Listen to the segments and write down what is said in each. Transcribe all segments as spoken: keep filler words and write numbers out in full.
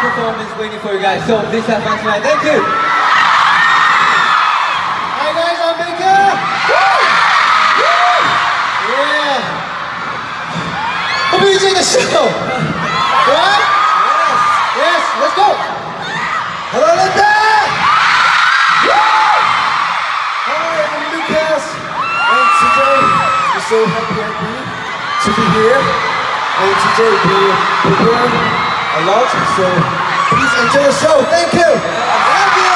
performance waiting for you guys. So please have fun tonight. Thank you. Hi guys, I'm Baker. Yeah. Hope you enjoyed the show. Right? Yes. Yes. Let's go. Hello, Linda. Hi, I'm Lucas. And today we're so happy, happy to be here. And today we prepare a lot, so please enjoy the show. Thank you. Thank you.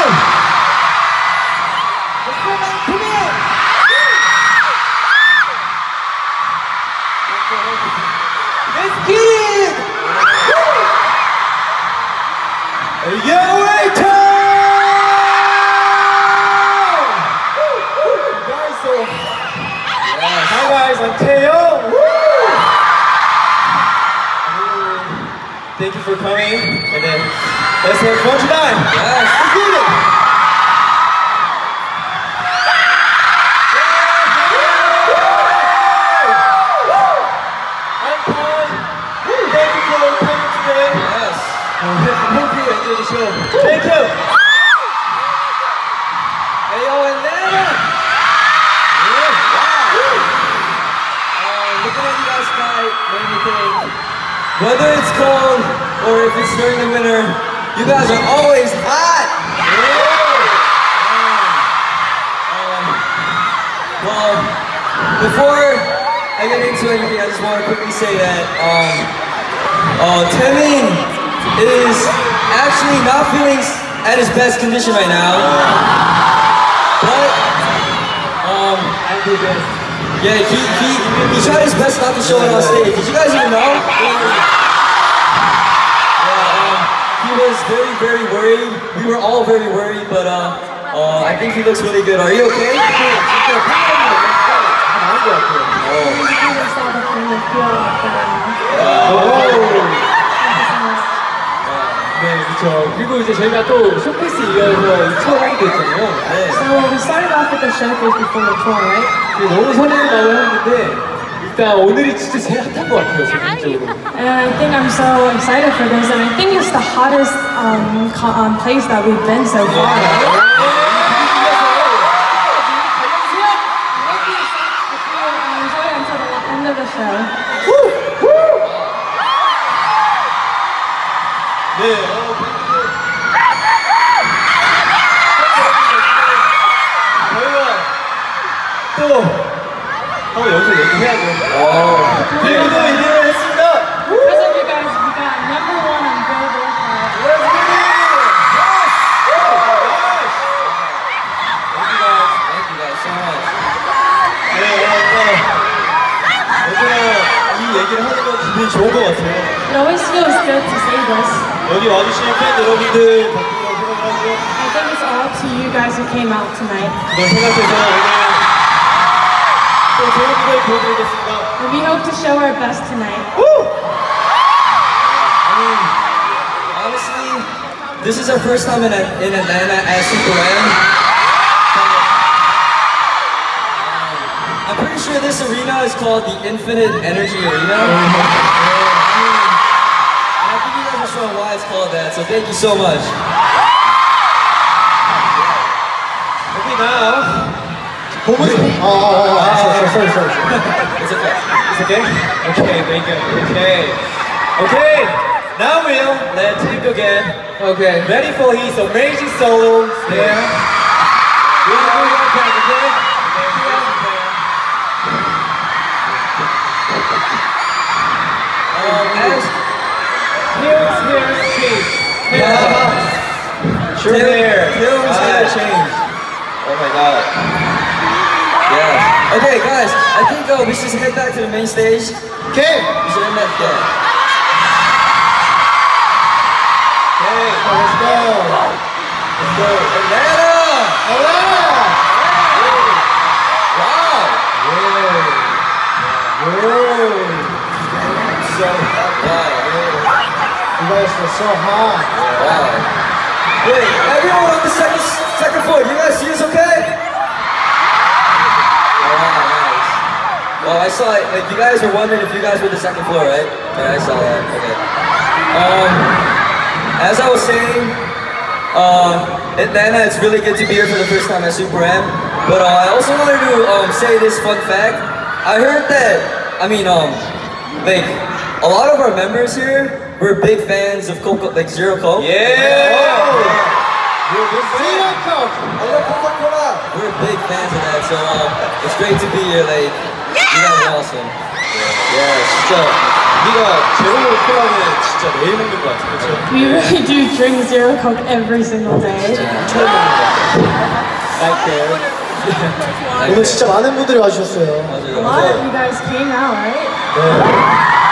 Let's go, man. Come on. Let's get it. Yo, Rayton! Guys, so yes. Hi guys, I'm Teo. Thank you for coming, and then let's have fun tonight. Yes, let's do it. I'm Paul. Thank you for coming today. Yes. I hope you enjoy the show. Thank you. Hey, yo, Atlanta. Yeah. Wow. Uh, looking at you guys tonight, made me think. Whether it's cold or if it's during the winter, you guys are always hot! Yeah. Um, well, before I get into anything, I just want to quickly say that um, uh, Taemin is actually not feeling at his best condition right now. But, um, I do best. Yeah, he, he, he tried his best not to show it on stage. Did you guys even know? He was very, very worried. We were all very worried, but uh, uh, I think he looks really good. Are you okay? 네, 그렇죠. 그리고 이제 저희가 또 쇼케이스 이어서 투어를 하게 됐잖아요. 네. So we started off with the showcase before the tour, right? 네, 너무 설레는 마음을 했는데 일단 오늘이 진짜 제일 핫한 것 같아요, 개인적으로. And I think I'm so excited for this, and I think it's the hottest um, co um, place that we've been so far. Enjoy it until the end of the show. 네, 어, 저희가 또 한번 여기서 얘기해야죠. 그리고도 얘기를 했습니다. Because of you guys, we got number one on Billboard Hot. Let's get it! Thank you guys. Thank you guys so much. 네, 어제가 이 얘기를 하는 건 기분이 좋은 것 같아요. It always feels good to say this. 여기 와주신 팬 여러분들 덕분에 생각하고 I think it's all to you guys who came out tonight. 그걸 생각해서 오늘 또 좋은 무대 보여드리겠습니다. And we hope to show our best tonight. I mean, honestly, this is our first time in, in Atlanta as Superman. Um, I'm pretty sure this arena is called the Infinite Energy Arena. Why it's called that, so thank you so much. Okay, now. Oh, oh, oh, oh, sorry, sorry, sorry. It's okay. It's okay? Okay, very good. Okay. Okay, now we'll let Tim go again. Okay. Ready for his amazing solo. There. We'll do one time, okay? Um, as Here's, here's change. Yeah. Sure hair. Taylor's Ah. gotta change. Oh my god. Yeah. Okay, guys, I think uh, we should head back to the main stage. Okay. We should end that there. Okay, let's go. Let's go. Atlanta! Atlanta! Wow! Whoa. Whoa. So hot. You guys are so hot. Wow. Wait, everyone on the second second floor, you guys see us okay? Oh, wow, nice. Well, I saw it. Like, you guys were wondering if you guys were the second floor, right? Right, I saw that. Okay. Um, as I was saying, uh, Atlanta, it's really good to be here for the first time at Super M. But uh, I also wanted to um, say this fun fact. I heard that, I mean, um, like, a lot of our members here were big fans of Coca, like Zero Coke. Yeah. Zero Coke. We're big fans of that, so um, it's great to be here. Like, you guys are awesome. 예, 진짜 우리가 제로 콜라는 진짜 매일 먹는 것 같아요. 그렇죠? We really do drink Zero Coke every single day. 처음 먹는 것 같아요. 오늘 진짜 많은 분들이 와주셨어요. A lot of you guys came out, right? 네.